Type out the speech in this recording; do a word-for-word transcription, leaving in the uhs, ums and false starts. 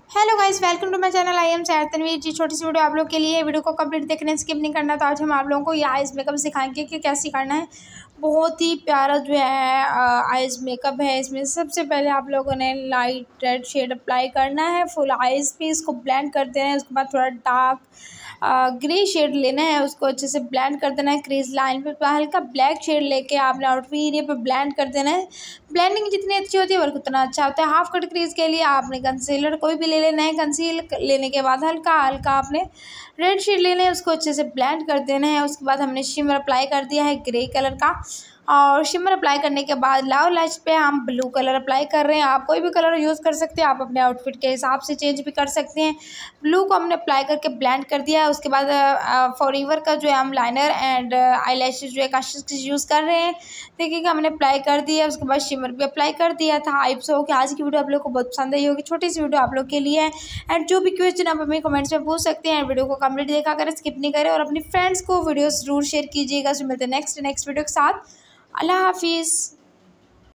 Hello guys, welcome to my channel. I am सैर तनवीर जी। छोटी सी video आप लोग के लिए। वीडियो को कंप्लीट देखने स्किप नहीं करना। तो आज हम आप लोगों को ये आइज़ मेकअप सिखाएंगे कि कैसे करना है। बहुत ही प्यारा जो है आइज़ मेकअप है। इसमें सबसे पहले आप लोगों ने लाइट रेड शेड अप्लाई करना है फुल आइज़ पे। इसको ब्लेंड कर देना है। उसके बाद थोड़ा डार्क ग्रे शेड लेना है, उसको अच्छे से ब्लेंड कर देना है क्रीज लाइन पे। हल्का ब्लैक शेड लेके आपने आउटफिट एरिया पे ब्लेंड कर देना है। ब्लेंडिंग जितनी अच्छी होती है वर्क उतना अच्छा होता है। हाफ कट क्रीज के लिए आपने कंसीलर कोई भी ले लेना है। कंसील लेने के बाद हल्का हल्का आपने रेड शेड लेना है, उसको अच्छे से ब्लेंड कर देना है। उसके बाद हमने शिमर अप्लाई कर दिया है ग्रे कलर का, और शिमर अप्लाई करने के बाद लाओ लैश पे हम ब्लू कलर अप्लाई कर रहे हैं। आप कोई भी कलर यूज़ कर सकते हैं, आप अपने आउटफिट के हिसाब से चेंज भी कर सकते हैं। ब्लू को हमने अप्लाई करके ब्लेंड कर दिया है। उसके बाद फॉरएवर का जो है हम लाइनर एंड आई लैशेज जो है काशिश यूज़ कर रहे हैं। देखिएगा हमने अप्लाई कर दिया। उसके बाद शिमर भी अप्लाई कर दिया था। आई सो कि आज की वीडियो आप लोग को बहुत पसंद आई होगी। छोटी सी वीडियो आप लोग के लिए है। एंड जो भी क्वेश्चन आप हमें कमेंट्स में पूछ सकते हैं। वीडियो को कंप्लीट देखा करें, स्किप नहीं करें, और अपनी फ्रेंड्स को वीडियो जरूर शेयर कीजिएगा। सो मिलते हैं नेक्स्ट नेक्स्ट वीडियो के साथ। अल्लाह हाफिज़।